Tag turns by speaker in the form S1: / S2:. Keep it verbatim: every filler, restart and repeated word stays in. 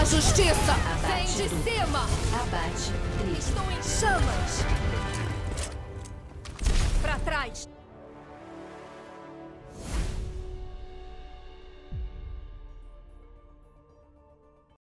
S1: Justiça!
S2: Vem
S3: Abate
S2: de
S3: tudo.
S2: cima!
S3: Abate trio.
S2: Estou em chamas! Pra trás!